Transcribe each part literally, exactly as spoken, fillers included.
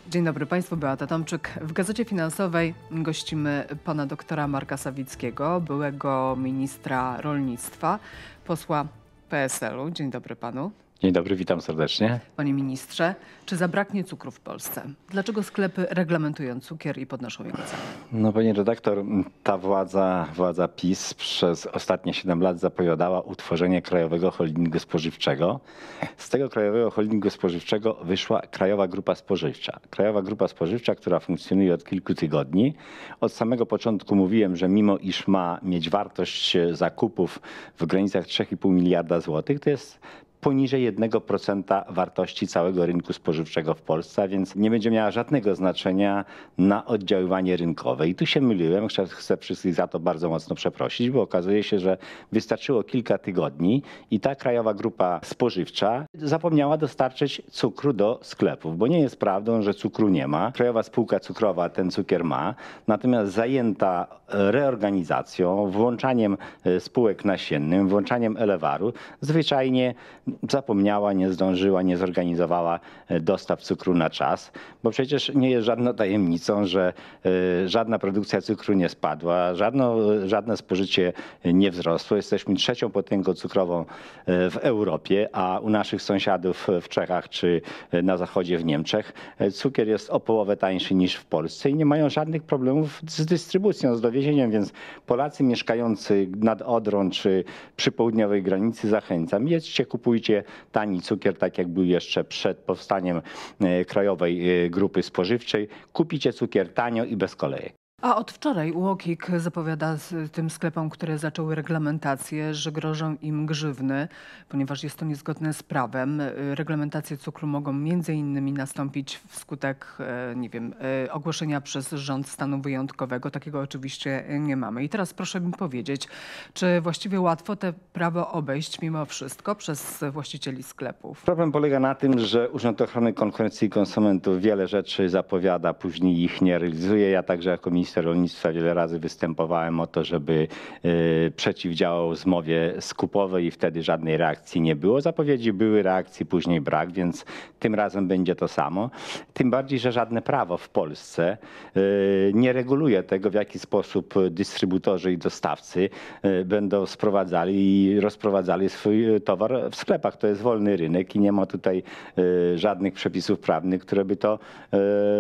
Dzień dobry Państwu, Beata Tomczyk. W Gazecie Finansowej gościmy pana doktora Marka Sawickiego, byłego ministra rolnictwa, posła P S L u. Dzień dobry panu. Dzień dobry, witam serdecznie. Panie ministrze, czy zabraknie cukru w Polsce? Dlaczego sklepy reglamentują cukier i podnoszą jego cenę? No pani redaktor, ta władza, władza PiS przez ostatnie siedem lat zapowiadała utworzenie Krajowego Holdingu Spożywczego. Z tego Krajowego Holdingu Spożywczego wyszła Krajowa Grupa Spożywcza. Krajowa Grupa Spożywcza, która funkcjonuje od kilku tygodni. Od samego początku mówiłem, że mimo iż ma mieć wartość zakupów w granicach trzy i pół miliarda złotych, to jest poniżej jednego procenta wartości całego rynku spożywczego w Polsce, a więc nie będzie miała żadnego znaczenia na oddziaływanie rynkowe. I tu się myliłem, chcę wszystkich za to bardzo mocno przeprosić, bo okazuje się, że wystarczyło kilka tygodni i ta Krajowa Grupa Spożywcza zapomniała dostarczyć cukru do sklepów, bo nie jest prawdą, że cukru nie ma. Krajowa Spółka Cukrowa ten cukier ma, natomiast zajęta reorganizacją, włączaniem spółek nasiennym, włączaniem Elewaru, zwyczajnie zapomniała, nie zdążyła, nie zorganizowała dostaw cukru na czas, bo przecież nie jest żadną tajemnicą, że żadna produkcja cukru nie spadła, żadno, żadne spożycie nie wzrosło. Jesteśmy trzecią potęgą cukrową w Europie, a u naszych sąsiadów w Czechach czy na zachodzie w Niemczech cukier jest o połowę tańszy niż w Polsce i nie mają żadnych problemów z dystrybucją, z dowiezieniem, więc Polacy mieszkający nad Odrą czy przy południowej granicy zachęcam, jedźcie, kupujcie tani cukier, tak jak był jeszcze przed powstaniem Krajowej Grupy Spożywczej. Kupicie cukier tanio i bez kolejek. A od wczoraj UOKiK zapowiada tym sklepom, które zaczęły reglamentację, że grożą im grzywny, ponieważ jest to niezgodne z prawem. Reglamentacje cukru mogą między innymi nastąpić wskutek, nie wiem, ogłoszenia przez rząd stanu wyjątkowego. Takiego oczywiście nie mamy. I teraz proszę mi powiedzieć, czy właściwie łatwo te prawo obejść mimo wszystko przez właścicieli sklepów? Problem polega na tym, że Urząd Ochrony Konkurencji i Konsumentów wiele rzeczy zapowiada, później ich nie realizuje. Ja także jako minister rolnictwa wiele razy występowałem o to, żeby y, przeciwdziałał zmowie skupowej i wtedy żadnej reakcji nie było. Zapowiedzi były, reakcji później brak, więc tym razem będzie to samo. Tym bardziej, że żadne prawo w Polsce y, nie reguluje tego, w jaki sposób dystrybutorzy i dostawcy y, będą sprowadzali i rozprowadzali swój towar w sklepach. To jest wolny rynek i nie ma tutaj y, żadnych przepisów prawnych, które by to, y,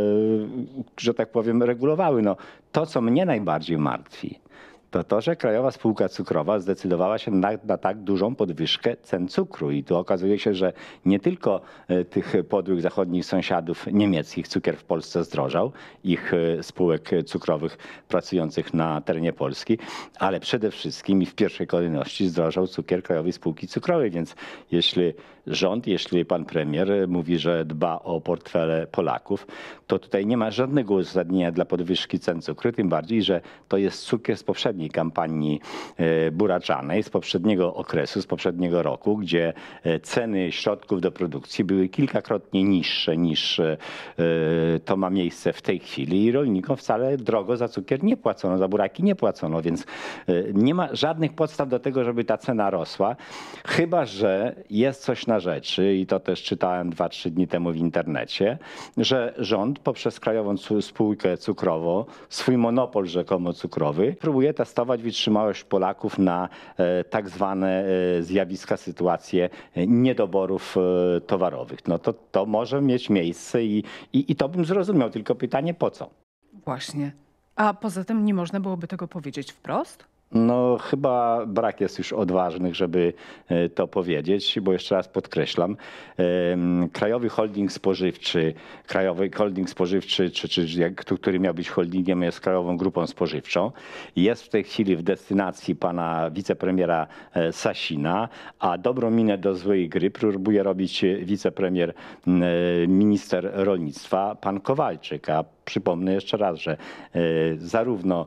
że tak powiem, regulowały. No, to, co mnie najbardziej martwi, to to, że Krajowa Spółka Cukrowa zdecydowała się na, na tak dużą podwyżkę cen cukru. I tu okazuje się, że nie tylko tych podłych zachodnich sąsiadów niemieckich cukier w Polsce zdrożał, ich spółek cukrowych pracujących na terenie Polski, ale przede wszystkim i w pierwszej kolejności zdrożał cukier Krajowej Spółki Cukrowej. Więc jeśli rząd, jeśli pan premier mówi, że dba o portfele Polaków, to tutaj nie ma żadnego uzasadnienia dla podwyżki cen cukru, tym bardziej, że to jest cukier z poprzedniej kampanii buraczanej, z poprzedniego okresu, z poprzedniego roku, gdzie ceny środków do produkcji były kilkakrotnie niższe niż to ma miejsce w tej chwili i rolnikom wcale drogo za cukier nie płacono, za buraki nie płacono, więc nie ma żadnych podstaw do tego, żeby ta cena rosła, chyba że jest coś na rzeczy i to też czytałem dwa, trzy dni temu w internecie, że rząd poprzez Krajową Spółkę Cukrową, swój monopol rzekomo cukrowy, próbuje testować wytrzymałość Polaków na e, tak zwane e, zjawiska, sytuacje e, niedoborów e, towarowych. No to, to może mieć miejsce i, i, i to bym zrozumiał, tylko pytanie po co? Właśnie. A poza tym nie można byłoby tego powiedzieć wprost? No chyba brak jest już odważnych, żeby to powiedzieć, bo jeszcze raz podkreślam, Krajowy Holding Spożywczy, Krajowy Holding Spożywczy, czy, czy który miał być holdingiem, jest Krajową Grupą Spożywczą. Jest w tej chwili w destynacji pana wicepremiera Sasina, a dobrą minę do złej gry próbuje robić wicepremier, minister rolnictwa, pan Kowalczyk. A przypomnę jeszcze raz, że zarówno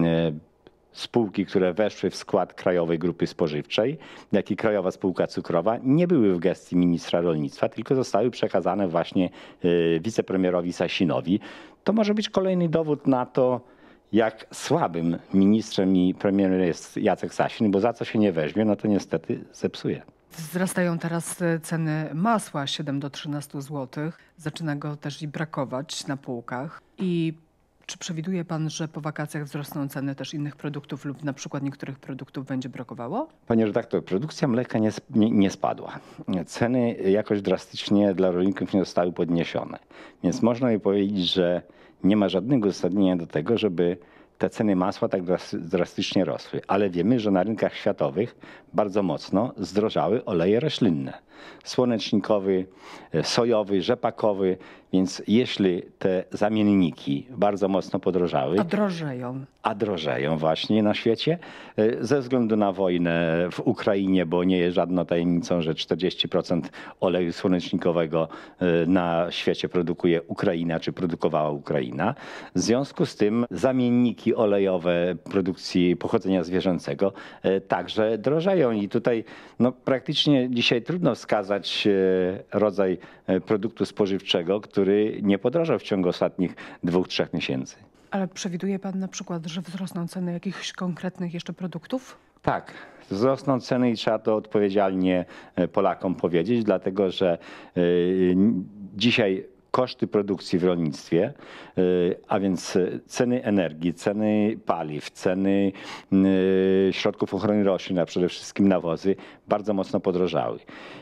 spółki, które weszły w skład Krajowej Grupy Spożywczej, jak i Krajowa Spółka Cukrowa nie były w gestii ministra rolnictwa, tylko zostały przekazane właśnie wicepremierowi Sasinowi. To może być kolejny dowód na to, jak słabym ministrem i premierem jest Jacek Sasin, bo za co się nie weźmie, no to niestety zepsuje. Wzrastają teraz e, ceny masła siedem do trzynastu złotych. Zaczyna go też i brakować na półkach. I czy przewiduje pan, że po wakacjach wzrosną ceny też innych produktów lub na przykład niektórych produktów będzie brakowało? Panie redaktor, produkcja mleka nie, sp- nie, nie spadła. Ceny jakoś drastycznie dla rolników nie zostały podniesione. Więc można by powiedzieć, że nie ma żadnego uzasadnienia do tego, żeby te ceny masła tak dras- drastycznie rosły. Ale wiemy, że na rynkach światowych bardzo mocno zdrożały oleje roślinne. Słonecznikowy, e, sojowy, rzepakowy. Więc jeśli te zamienniki bardzo mocno podrożały, A drożeją. a drożeją właśnie na świecie e, ze względu na wojnę w Ukrainie, bo nie jest żadną tajemnicą, że czterdzieści procent oleju słonecznikowego e, na świecie produkuje Ukraina, czy produkowała Ukraina. W związku z tym zamienniki olejowe produkcji pochodzenia zwierzęcego e, także drożeją i tutaj no, praktycznie dzisiaj trudno wskazać e, rodzaj e, produktu spożywczego, który nie podrożał w ciągu ostatnich dwóch, trzech miesięcy. Ale przewiduje pan na przykład, że wzrosną ceny jakichś konkretnych jeszcze produktów? Tak, wzrosną ceny i trzeba to odpowiedzialnie e, Polakom powiedzieć, dlatego że e, dzisiaj koszty produkcji w rolnictwie, e, a więc e, ceny energii, ceny paliw, ceny e, środków ochrony roślin, a przede wszystkim nawozy, bardzo mocno podrożały.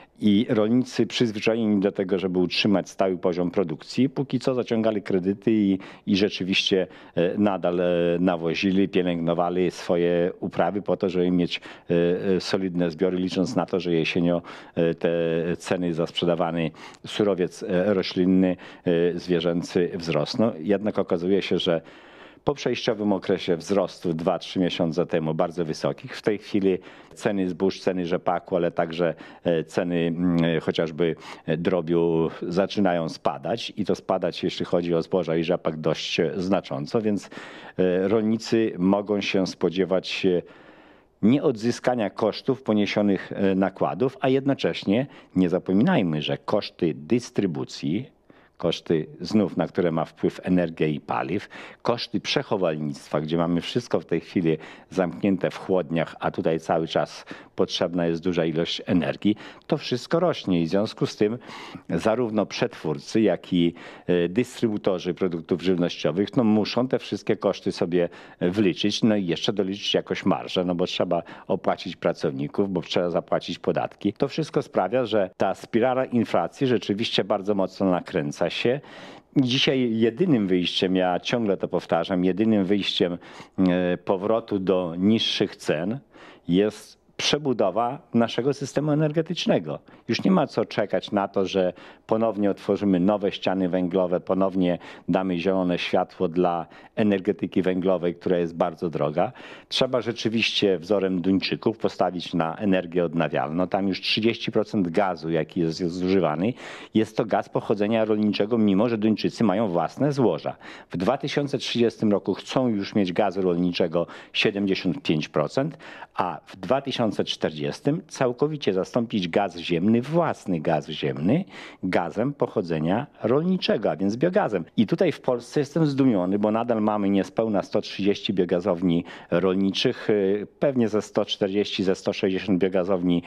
I rolnicy przyzwyczajeni do tego, żeby utrzymać stały poziom produkcji, póki co zaciągali kredyty i, i rzeczywiście e, nadal e, nawozili, pielęgnowali swoje uprawy po to, żeby mieć e, e, solidne zbiory, licząc na to, że jesienią e, te ceny za sprzedawany surowiec e, roślinny, e, zwierzęcy wzrosną. Jednak okazuje się, że po przejściowym okresie wzrostu dwa trzy miesiące temu bardzo wysokich, w tej chwili ceny zbóż, ceny rzepaku, ale także e, ceny mm, chociażby drobiu zaczynają spadać i to spadać, jeśli chodzi o zboża i rzepak, dość e, znacząco, więc e, rolnicy mogą się spodziewać e, nie odzyskania kosztów poniesionych e, nakładów, a jednocześnie nie zapominajmy, że koszty dystrybucji, koszty znów, na które ma wpływ energia i paliw, koszty przechowalnictwa, gdzie mamy wszystko w tej chwili zamknięte w chłodniach, a tutaj cały czas potrzebna jest duża ilość energii, to wszystko rośnie i w związku z tym zarówno przetwórcy, jak i e, dystrybutorzy produktów żywnościowych no, muszą te wszystkie koszty sobie wliczyć, no i jeszcze doliczyć jakoś marżę, no bo trzeba opłacić pracowników, bo trzeba zapłacić podatki. To wszystko sprawia, że ta spirala inflacji rzeczywiście bardzo mocno nakręca się. Dzisiaj jedynym wyjściem, ja ciągle to powtarzam, jedynym wyjściem e, powrotu do niższych cen jest przebudowa naszego systemu energetycznego. Już nie ma co czekać na to, że ponownie otworzymy nowe ściany węglowe, ponownie damy zielone światło dla energetyki węglowej, która jest bardzo droga. Trzeba rzeczywiście wzorem Duńczyków postawić na energię odnawialną. Tam już trzydzieści procent gazu, jaki jest zużywany, jest to gaz pochodzenia rolniczego, mimo że Duńczycy mają własne złoża. W dwa tysiące trzydziestym roku chcą już mieć gazu rolniczego siedemdziesiąt pięć procent, a w dwa tysiące czterdziestym całkowicie zastąpić gaz ziemny, własny gaz ziemny, gazem pochodzenia rolniczego, a więc biogazem. I tutaj w Polsce jestem zdumiony, bo nadal mamy niespełna sto trzydzieści biogazowni rolniczych, pewnie ze sto czterdzieści, ze sto sześćdziesiąt biogazowni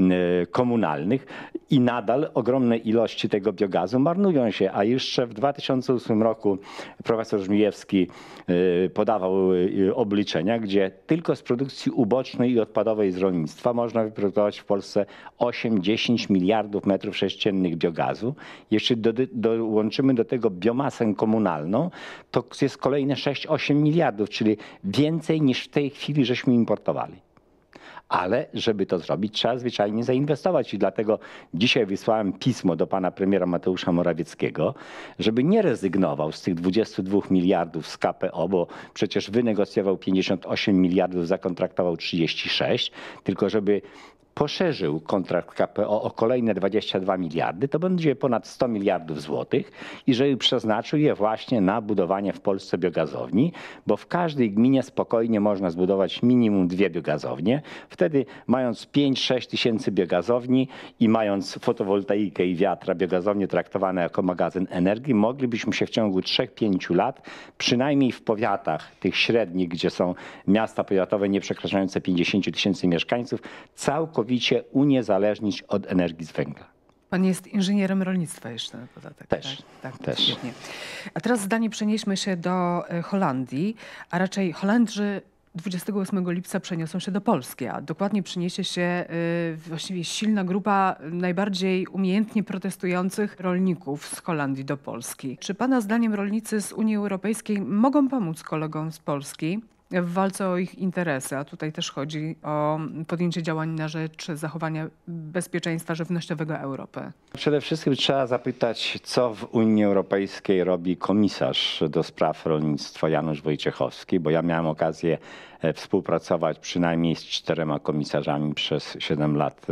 komunalnych i nadal ogromne ilości tego biogazu marnują się, a jeszcze w dwa tysiące ósmym roku profesor Żmijewski podawał obliczenia, gdzie tylko z produkcji ubocznej i odpadowej z rolnictwa można wyprodukować w Polsce osiem do dziesięciu miliardów metrów sześciennych biogazu. Jeśli do, dołączymy do tego biomasę komunalną, to jest kolejne sześć do ośmiu miliardów, czyli więcej niż w tej chwili żeśmy importowali. Ale żeby to zrobić, trzeba zwyczajnie zainwestować i dlatego dzisiaj wysłałem pismo do pana premiera Mateusza Morawieckiego, żeby nie rezygnował z tych dwudziestu dwóch miliardów z K P O, bo przecież wynegocjował pięćdziesiąt osiem miliardów, zakontraktował trzydzieści sześć, tylko żeby poszerzył kontrakt K P O o kolejne dwadzieścia dwa miliardy, to będzie ponad sto miliardów złotych i żeby przeznaczył je właśnie na budowanie w Polsce biogazowni, bo w każdej gminie spokojnie można zbudować minimum dwie biogazownie. Wtedy mając pięć sześć tysięcy biogazowni i mając fotowoltaikę i wiatra, biogazownie traktowane jako magazyn energii, moglibyśmy się w ciągu trzech pięciu lat, przynajmniej w powiatach tych średnich, gdzie są miasta powiatowe nie przekraczające pięćdziesięciu tysięcy mieszkańców, całkowicie całkowicie uniezależnić od energii z węgla. Pan jest inżynierem rolnictwa jeszcze na dodatek. Też, tak, tak, też. Świetnie. A teraz zdanie przenieśmy się do e, Holandii, a raczej Holendrzy dwudziestego ósmego lipca przeniosą się do Polski, a dokładnie przyniesie się y, właściwie silna grupa najbardziej umiejętnie protestujących rolników z Holandii do Polski. Czy pana zdaniem rolnicy z Unii Europejskiej mogą pomóc kolegom z Polski w walce o ich interesy? A tutaj też chodzi o podjęcie działań na rzecz zachowania bezpieczeństwa żywnościowego Europy. Przede wszystkim trzeba zapytać, co w Unii Europejskiej robi komisarz do spraw rolnictwa Janusz Wojciechowski, bo ja miałem okazję współpracować przynajmniej z czterema komisarzami przez siedem lat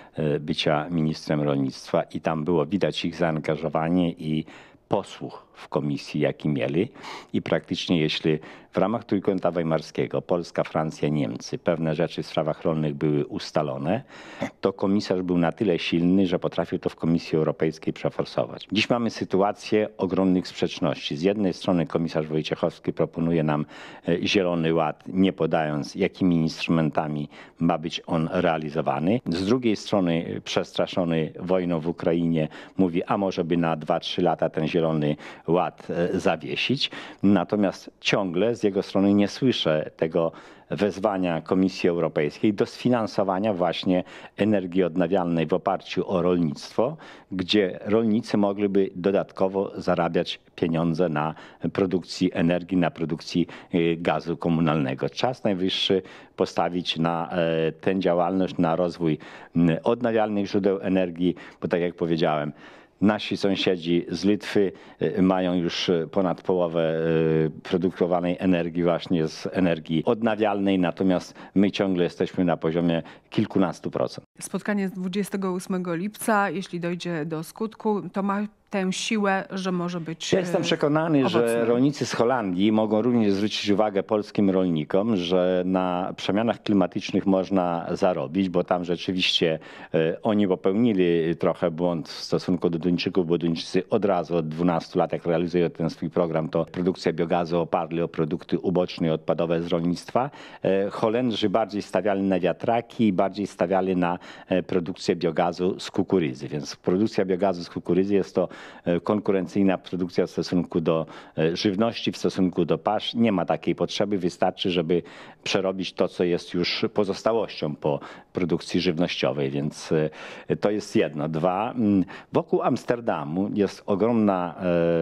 bycia ministrem rolnictwa i tam było widać ich zaangażowanie i posłuch w komisji, jaki mieli. I praktycznie jeśli w ramach Trójkąta Weimarskiego Polska, Francja, Niemcy pewne rzeczy w sprawach rolnych były ustalone, to komisarz był na tyle silny, że potrafił to w Komisji Europejskiej przeforsować. Dziś mamy sytuację ogromnych sprzeczności. Z jednej strony komisarz Wojciechowski proponuje nam Zielony Ład, nie podając, jakimi instrumentami ma być on realizowany. Z drugiej strony przestraszony wojną w Ukrainie mówi, a może by na dwa trzy lata ten Zielony Ład zawiesić. Natomiast ciągle z jego strony nie słyszę tego wezwania Komisji Europejskiej do sfinansowania właśnie energii odnawialnej w oparciu o rolnictwo, gdzie rolnicy mogliby dodatkowo zarabiać pieniądze na produkcji energii, na produkcji gazu komunalnego. Czas najwyższy postawić na tę działalność, na rozwój odnawialnych źródeł energii, bo tak jak powiedziałem, nasi sąsiedzi z Litwy mają już ponad połowę produkowanej energii właśnie z energii odnawialnej, natomiast my ciągle jesteśmy na poziomie kilkunastu procent. Spotkanie z dwudziestego ósmego lipca, jeśli dojdzie do skutku, to ma tę siłę, że może być Ja jestem przekonany, owocny. że rolnicy z Holandii mogą również zwrócić uwagę polskim rolnikom, że na przemianach klimatycznych można zarobić, bo tam rzeczywiście e, oni popełnili trochę błąd w stosunku do Duńczyków, bo Duńczycy od razu od dwunastu lat, jak realizują ten swój program, to produkcja biogazu oparli o produkty uboczne i odpadowe z rolnictwa. E, Holendrzy bardziej stawiali na wiatraki i bardziej stawiali na e, produkcję biogazu z kukurydzy, więc produkcja biogazu z kukurydzy jest to konkurencyjna produkcja w stosunku do żywności, w stosunku do pasz. Nie ma takiej potrzeby, wystarczy, żeby przerobić to, co jest już pozostałością po produkcji żywnościowej, więc to jest jedno. Dwa, wokół Amsterdamu jest ogromna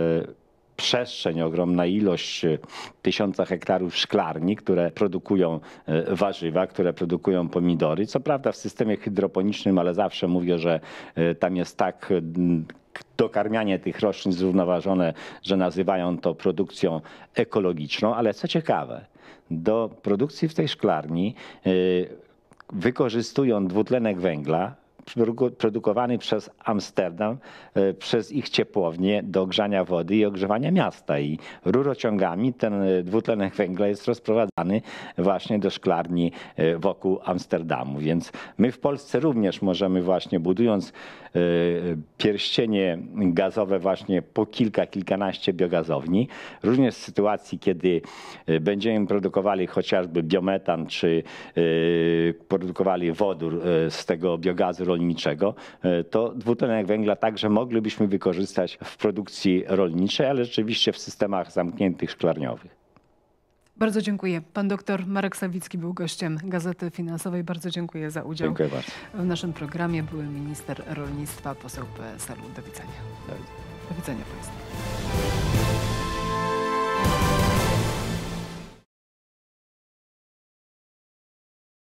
przestrzeń, ogromna ilość tysiąca hektarów szklarni, które produkują warzywa, które produkują pomidory. Co prawda w systemie hydroponicznym, ale zawsze mówię, że tam jest tak dokarmianie tych roślin zrównoważone, że nazywają to produkcją ekologiczną, ale co ciekawe, do produkcji w tej szklarni wykorzystują dwutlenek węgla produkowany przez Amsterdam, przez ich ciepłownię do grzania wody i ogrzewania miasta. I rurociągami ten dwutlenek węgla jest rozprowadzany właśnie do szklarni wokół Amsterdamu. Więc my w Polsce również możemy właśnie, budując pierścienie gazowe właśnie po kilka, kilkanaście biogazowni, również w sytuacji, kiedy będziemy produkowali chociażby biometan, czy produkowali wodór z tego biogazu rolniczego, to dwutlenek węgla także moglibyśmy wykorzystać w produkcji rolniczej, ale rzeczywiście w systemach zamkniętych szklarniowych. Bardzo dziękuję. Pan doktor Marek Sawicki był gościem Gazety Finansowej. Bardzo dziękuję za udział Dziękuję bardzo. w naszym programie. Były minister rolnictwa, poseł P S L-u. Do widzenia. Do widzenia. Do widzenia Państwu.